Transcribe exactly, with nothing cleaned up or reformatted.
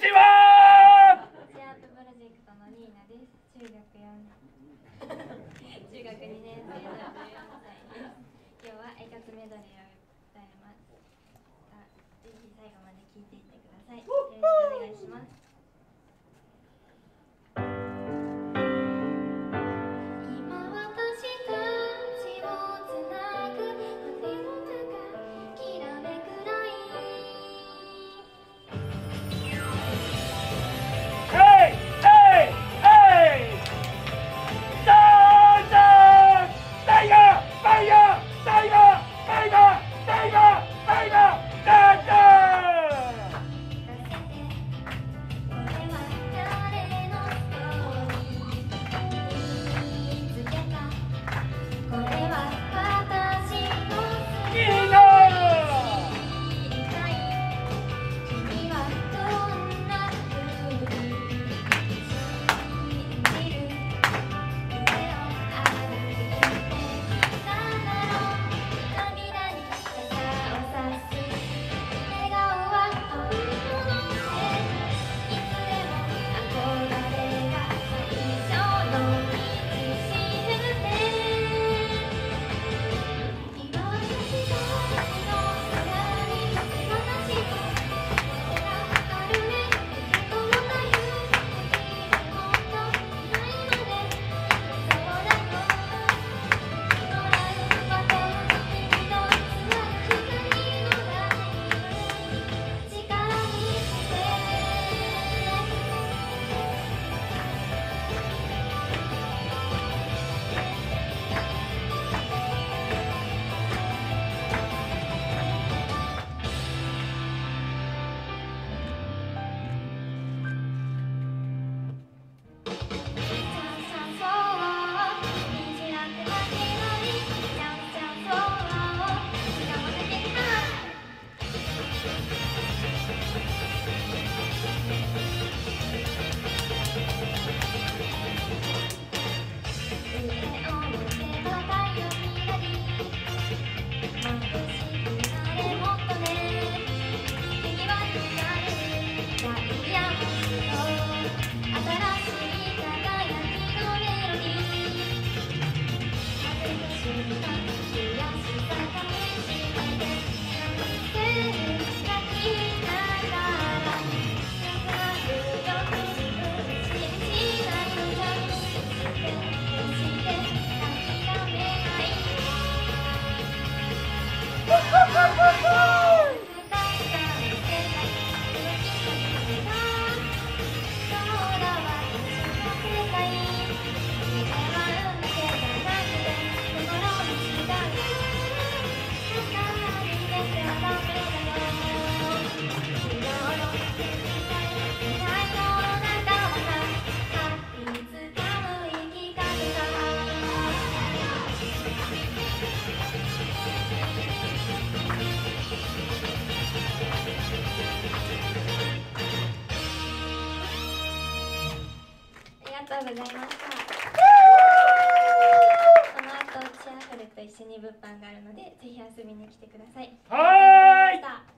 ちは。 シェアーププロジェクトのニーナです。中学よん中学にねん生のじゅうよんさいです。今日はえかつメドレーを歌います。ぜひ最後まで聴いていってください。よろしくお願いします。ありがとうございました。この後チアフルと一緒に物販があるのでぜひ遊びに来てください。 はーい。